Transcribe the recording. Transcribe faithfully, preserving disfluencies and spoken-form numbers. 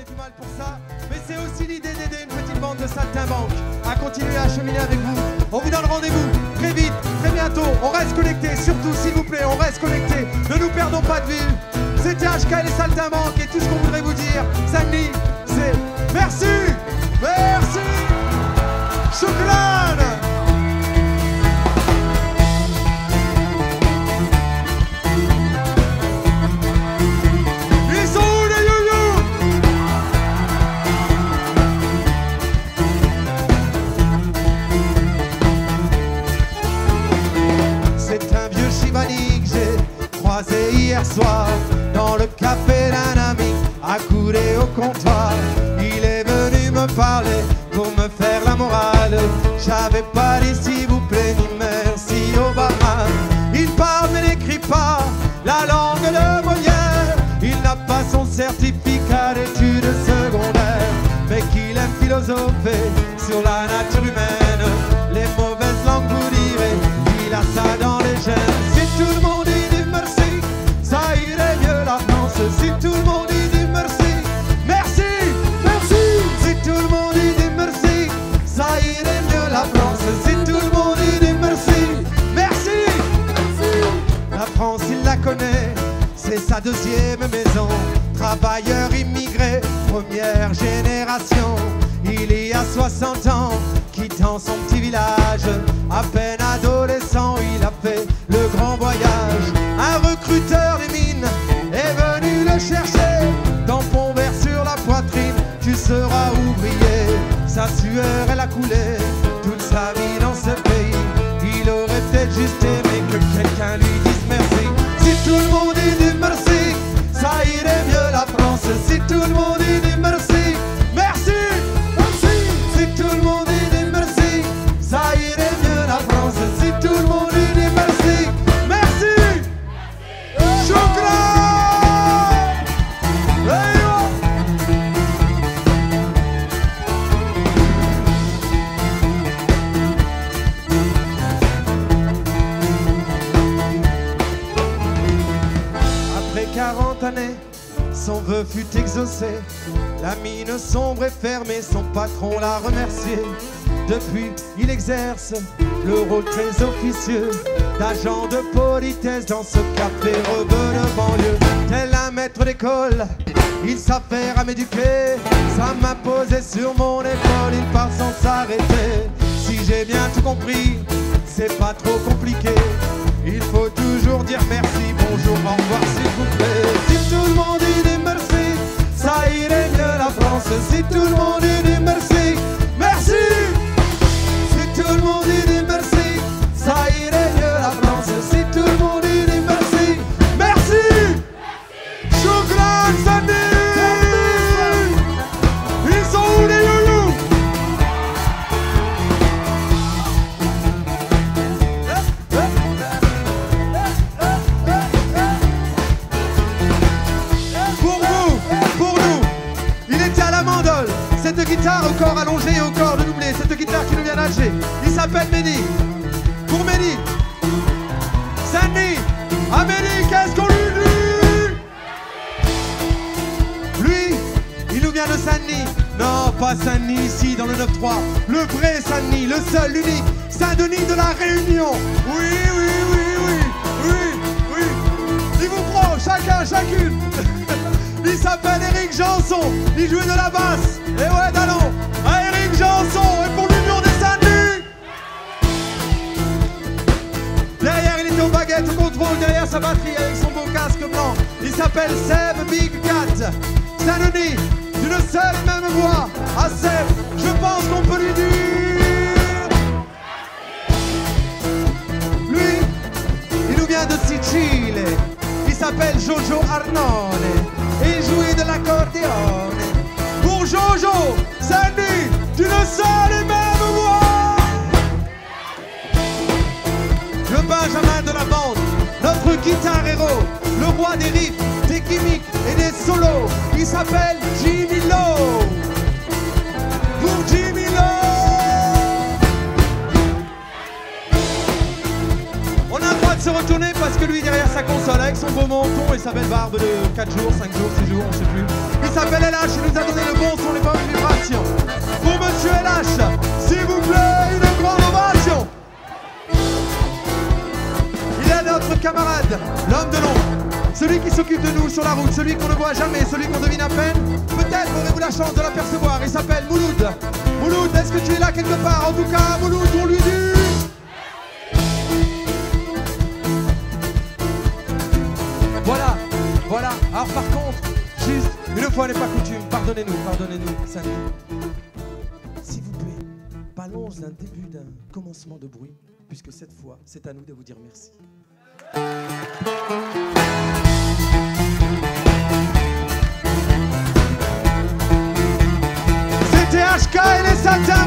donner du mal pour ça, mais c'est aussi l'idée d'aider une petite bande de saltimbanques à continuer à cheminer avec vous. On vous donne rendez-vous très vite, très bientôt. On reste connectés, surtout s'il vous plaît, on reste connectés. Ne nous perdons pas de vue. C'était H K et les saltimbanques et tout ce qu'on voudrait vous dire, Sandy, c'est merci, merci, chocolat. Hier soir, dans le café d'un ami, accoudé au comptoir, il est venu me parler pour me faire la morale. J'avais pas dit s'il vous plaît ni merci au barman. Il parle mais n'écrit pas la langue de Molière. Il n'a pas son certificat d'études secondaires, mais qu'il aime philosopher sur la nature humaine. Les mauvaises langues vous direz, il a ça dans les gènes. Si tout le monde dit du merci, ça irait mieux la France. Si tout le monde dit merci, merci, merci. Si tout le monde dit merci, ça irait mieux la France. Si tout le monde dit merci, merci, merci. La France il la connaît, c'est sa deuxième maison. Travailleur immigré, première génération. Il y a soixante ans, quittant son petit village, à peine adolescent, il a fait le grand voyage. Un recruteur des mines est venu le chercher, tampon vert sur la poitrine, tu seras ouvrier. Sa sueur elle a coulé toute sa vie dans ce pays. Il aurait peut-être juste aimé que quelqu'un lui dise merci. Si tout le monde dit merci, ça irait mieux la France. Si tout le monde dit merci, merci, merci. Si tout le monde dit merci, ça irait mieux la France. Si tout le monde dit merci, merci, merci. Chocolat. Hey, oh. Après quarante années, son vœu fut exaucé. La mine sombre et fermée, son patron l'a remercié. Depuis, il exerce le rôle très officieux d'agent de politesse dans ce café rebeu de banlieue. Tel un maître d'école, il s'affaire à m'éduquer. Sa main posée sur mon épaule, il part sans s'arrêter. Si j'ai bien tout compris, c'est pas trop compliqué. Il faut toujours dire merci, bonjour, au revoir s'il vous plaît. Si tout le monde dit merci, ça irait mieux la France. Si tout le monde dit merci, merci. Si tout le monde dit merci, ça irait mieux la France. Si tout le monde dit merci, merci. Chocolat, Sandy. Ils sont où les youyous? Pour vous, pour nous, il était à la mandole. Cette guitare au corps allongé et au corps de doublé, cette guitare qui nous vient d'Alger. Il s'appelle Mehdi. Pour Mehdi, Sandy, à Mehdi, qu'est-ce qu'on lui dit? Lui, il nous vient de Saint-Denis. Non, pas Saint-Denis ici dans le neuf trois. Le vrai Saint-Denis, le seul, l'unique. Saint-Denis de la Réunion. Oui, oui, oui, oui, oui, oui. Il vous prend chacun, chacune. Il s'appelle Eric Janson. Il jouait de la basse. Et ouais, d'allons. À Eric Janson. Et pour l'Union des Saint-Denis. Derrière, il était aux baguettes, au contrôle, derrière sa batterie avec son beau casque blanc. Il s'appelle Seb Big Cat. Saint-Denis, d'une seule et même voix. À Seb, je pense qu'on peut lui dire. Lui, il nous vient de Sicile. Il s'appelle Jojo Arnone. Et il jouait de l'accordéon. Pour Jojo, Sandy, d'une seule et même voix. Le Benjamin de la bande, notre guitare héros, le roi des riffs, des gimmicks et des solos. Il s'appelle Jimmy Lowe. Pour Jimmy Lowe. On a le droit de se retourner parce que lui derrière sa console avec son beau menton et sa belle barbe de quatre jours, cinq jours, six jours, on sait plus. Il Il s'appelle L H, il nous a donné le bon son, les bonnes vibrations. Pour Monsieur L H, s'il vous plaît, une grande ovation. Il est notre camarade, l'homme de l'ombre, celui qui s'occupe de nous sur la route, celui qu'on ne voit jamais, celui qu'on devine à peine. Peut-être aurez-vous la chance de l'apercevoir, il s'appelle Mouloud. Mouloud, est-ce que tu es là quelque part? En tout cas, Mouloud, on lui dit... Voilà, voilà. Alors par contre, juste, une fois n'est pas coutume, pardonnez-nous, pardonnez-nous, Sandy. S'il vous plaît, ballons un début d'un commencement de bruit, puisque cette fois, c'est à nous de vous dire merci. C'était H K et les Satans.